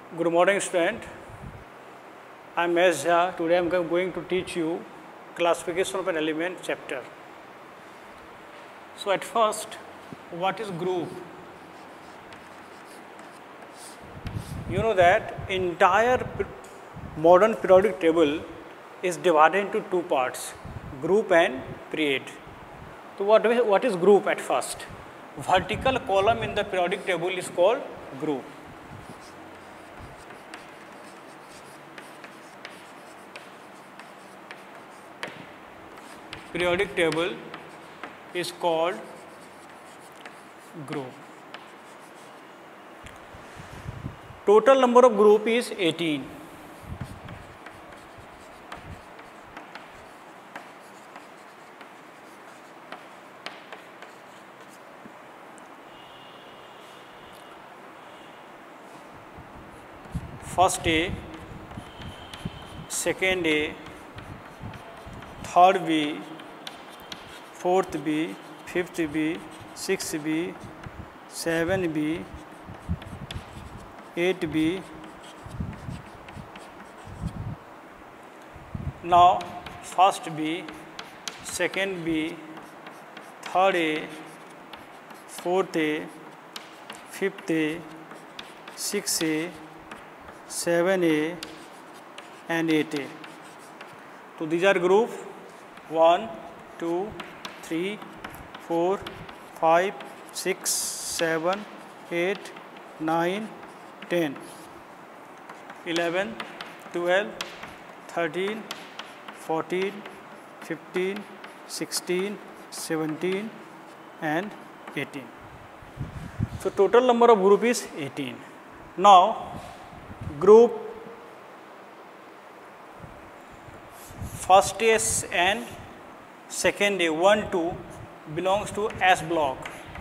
Good morning, student. I am S. Jha. Today I am going to teach you classification of an element chapter. So, at first, what is group? You know that entire modern periodic table is divided into two parts, group and period. So, what is group at first? Vertical column in the periodic table is called group. Periodic table is called group. Total number of group is 18. First A, second A, third B, fourth B, fifth B, sixth B, 7B, 8B. Now, first B, second B, third A, fourth A, fifth A, 6A, 7A and 8A. So, these are group 1, 2, 3, 4, 5, 6, 7, 8, 9, 10, 11, 12, 13, 14, 15, 16, 17 and 18. So, total number of group is 18. Now, group first A and second A 1, 2 belongs to S block.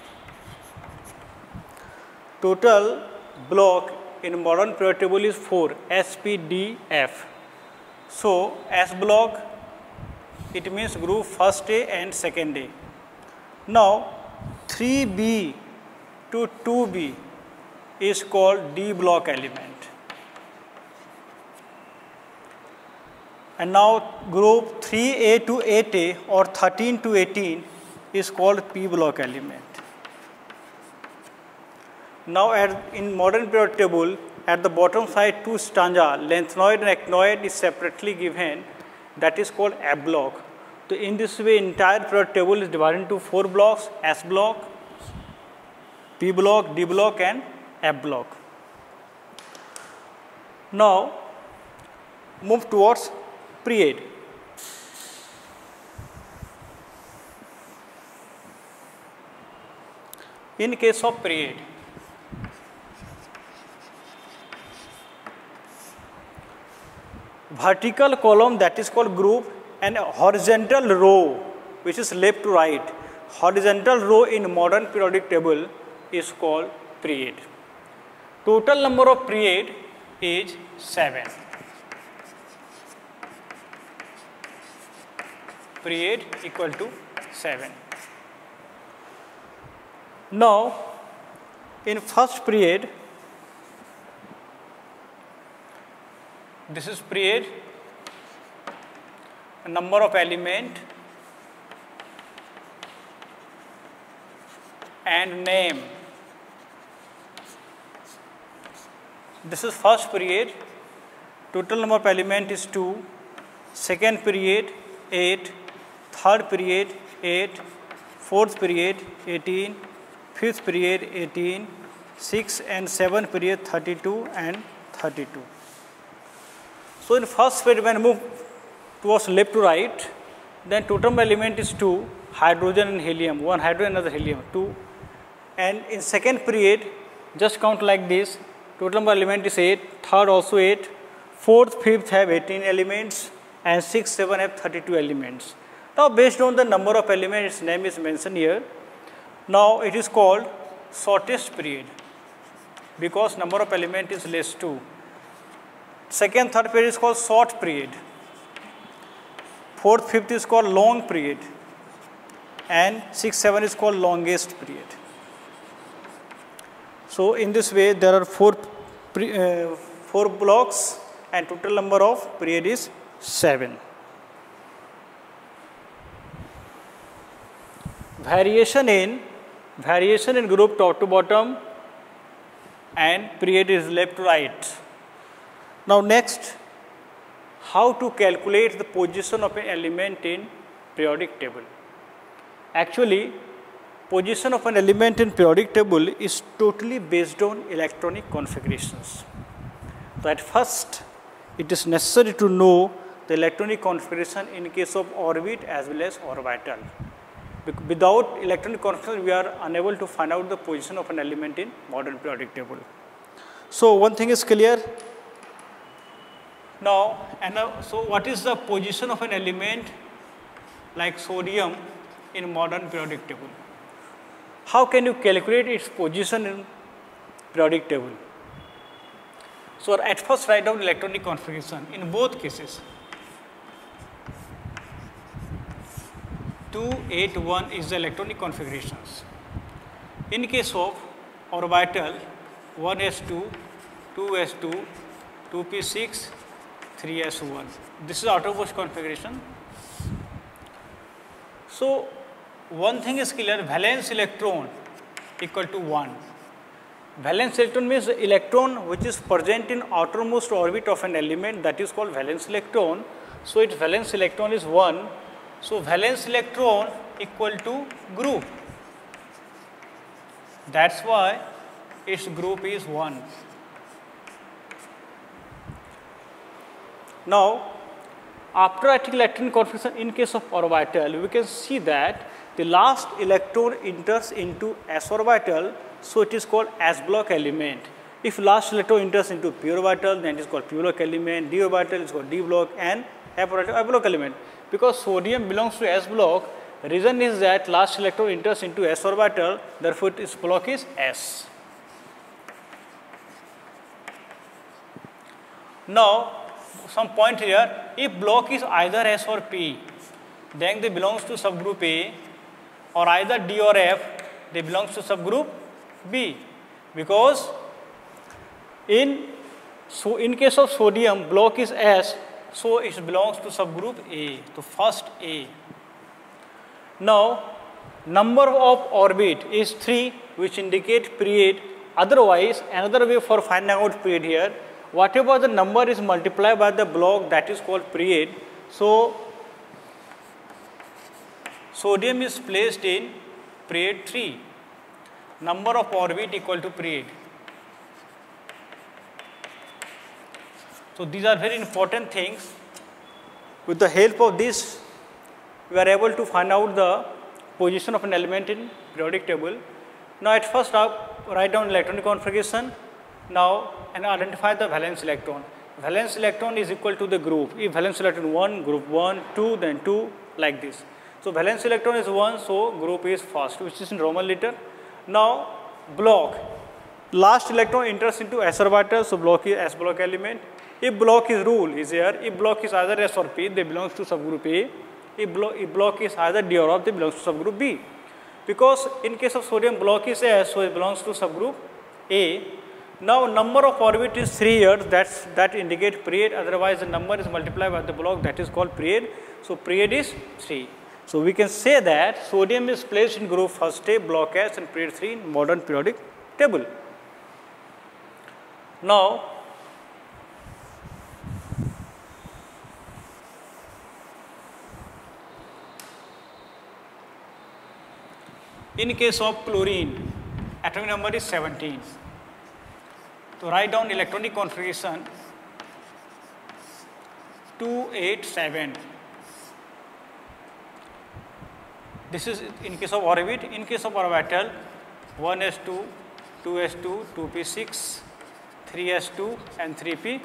Total block in modern periodic table is 4, S, P, D, F. So, S block, it means group first A and second A. Now, 3B to 2B is called D block element. And now, group 3A to 8A or 13 to 18 is called P block element. Now, in modern periodic table, at the bottom side two stanza, lengthenoid and echinoid is separately given, that is called F block. So, in this way, entire periodic table is divided into 4 blocks, S block, P block, D block and F block. Now, move towards period. In case of period, vertical column, that is called group, and horizontal row which is left to right, horizontal row in modern periodic table is called period. Total number of period is 7. Period equal to 7. Now, in first period, this is period, number of element and name. This is first period, total number of element is 2, second period 8, third period 8, fourth period 18, fifth period 18, 6 and 7 period 32 and 32. So, in first period when move towards left to right, then total element is 2, hydrogen and helium, 1 hydrogen another helium 2, and in second period just count like this, total number element is 8, third also 8, fourth, fifth have 18 elements and 6, 7 have 32 elements. Now, based on the number of elements, its name is mentioned here. Now, it is called shortest period because number of element is less 2. Second, third period is called short period. Fourth, fifth is called long period. And 6, 7 is called longest period. So, in this way, there are 4 blocks and total number of period is 7. Variation in group top to bottom and period is left to right. Now next, how to calculate the position of an element in periodic table. Actually, position of an element in periodic table is totally based on electronic configurations. So at first, it is necessary to know the electronic configuration in case of orbit as well as orbital. Without electronic configuration, we are unable to find out the position of an element in modern periodic table. So one thing is clear. Now, so what is the position of an element like sodium in modern periodic table? How can you calculate its position in periodic table? So at first write down electronic configuration in both cases. 281 is the electronic configurations. In case of orbital, 1s2, 2s2, 2p6, 3s1. This is outermost configuration. So one thing is clear, valence electron equal to 1. Valence electron means the electron which is present in outermost orbit of an element, that is called valence electron. So its valence electron is 1. So valence electron equal to group. That's why its group is 1. Now, after writing electron configuration in case of orbital, we can see that the last electron enters into s orbital, so it is called s block element. If last electron enters into p orbital, then it is called p block element, d orbital is called d block, and f orbital f block element. Because sodium belongs to s block, reason is that last electron enters into s orbital, therefore its block is s. Now, some point here, if block is either S or P, then they belongs to subgroup A, or either D or F, they belongs to subgroup B. Because in case of sodium, block is S, so it belongs to subgroup A, so first A. Now, number of orbit is 3, which indicate period. Otherwise, another way for finding out period here, whatever the number is multiplied by the block, that is called period. So sodium is placed in period 3. Number of orbit equal to period. So these are very important things. With the help of this, we are able to find out the position of an element in periodic table. Now at first write down electronic configuration. Now, and identify the valence electron. Valence electron is equal to the group. If valence electron 1, group 1, 2, then 2, like this. So valence electron is 1, so group is first, which is in Roman letter. Now, block. Last electron enters into s orbital, so block is s block element. If block is rule is here, if block is either S or P, they belongs to subgroup A. If block is either D or F, they belongs to subgroup B. Because in case of sodium, block is S, so it belongs to subgroup A. Now, number of orbit is 3 here, that indicate period, otherwise the number is multiplied by the block, that is called period. So period is 3. So we can say that sodium is placed in group first A, block S, and period 3 in modern periodic table. Now, in case of chlorine, atomic number is 17. So write down electronic configuration 287. This is in case of orbit. In case of orbital, 1s2, 2s2, 2p6, 3s2, and 3p5.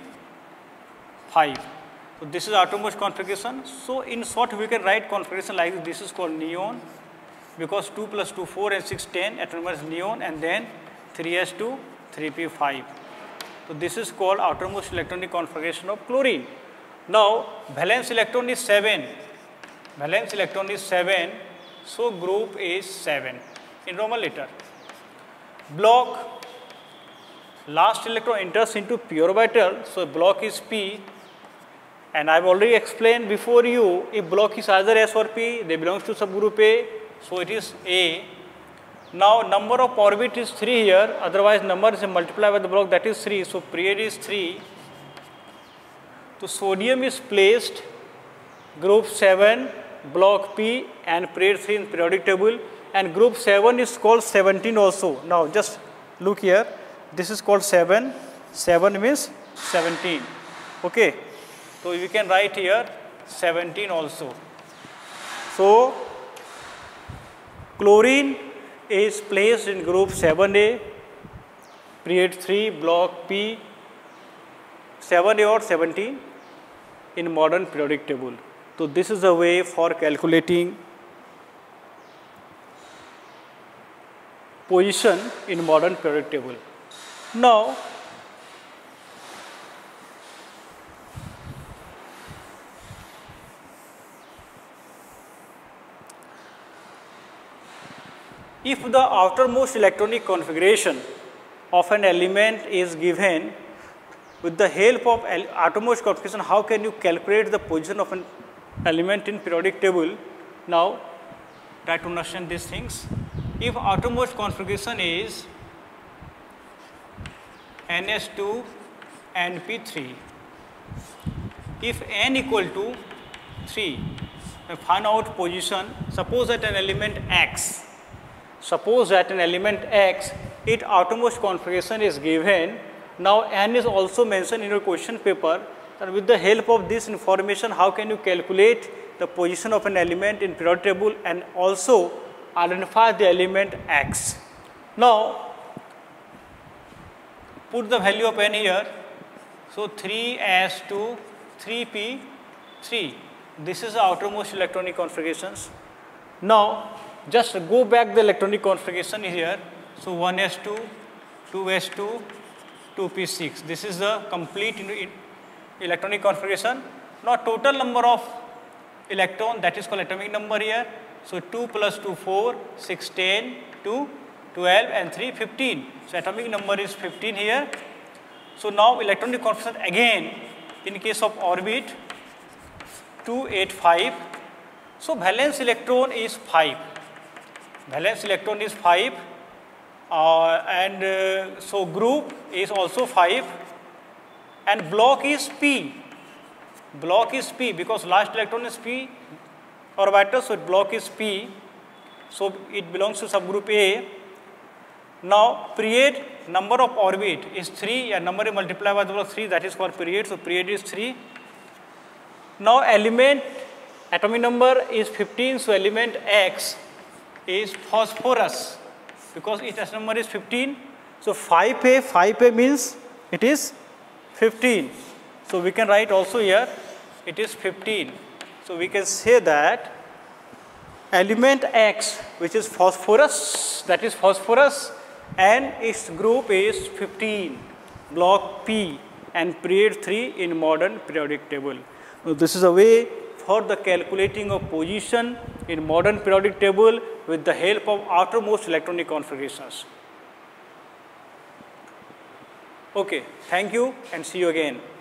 So this is outermost configuration. So in short, we can write configuration like this. This is called neon, because 2 plus 2, 4, and 6, 10. Atomic number is neon, and then 3s2, 3p5. So this is called outermost electronic configuration of chlorine. Now, valence electron is 7. Valence electron is 7. So group is 7 in Roman letter. Block last electron enters into p orbital, so block is p, and I have already explained before you, if block is either S or P, they belongs to subgroup A, so it is A. Now number of orbit is 3 here, otherwise number is multiplied by the block, that is 3, so period is 3. So sodium is placed group 7, block P, and period 3 in periodic table, and group 7 is called 17 also. Now just look here, this is called 7, 7 means 17, okay. So we can write here 17 also. So chlorine is placed in group 7A, period 3, block P, 7A or 17 in modern periodic table. So this is a way for calculating position in modern periodic table. Now if the outermost electronic configuration of an element is given, with the help of outermost configuration, how can you calculate the position of an element in periodic table? Now try to understand these things. If outermost configuration is NS2 and P3, if n equal to 3, find out position. Suppose that an element X, its outermost configuration is given. Now n is also mentioned in your question paper, and with the help of this information, how can you calculate the position of an element in periodic table and also identify the element X. Now put the value of n here, so 3s2 3p3, this is the outermost electronic configurations. Now just go back the electronic configuration here, so 1s2, 2s2, 2p6, this is the complete electronic configuration. Now total number of electron, that is called atomic number here, so 2 plus 2 4, 6 10, 2 12 and 3 15, so atomic number is 15 here. So now electronic configuration again in case of orbit 2 8 5, so valence electron is 5, and so group is also 5, and block is P, because last electron is P orbital, so block is P, so it belongs to subgroup A. Now period, number of orbit is 3, and number is multiplied by the block 3, that is called period, so period is 3. Now element atomic number is 15, so element X is phosphorus, because its atomic number is 15, so 5A means it is 15, so we can write also here it is 15. So we can say that element X, which is phosphorus, and its group is 15, block P, and period 3 in modern periodic table. So this is a way for the calculating of position in modern periodic table with the help of outermost electronic configurations. Okay, thank you and see you again.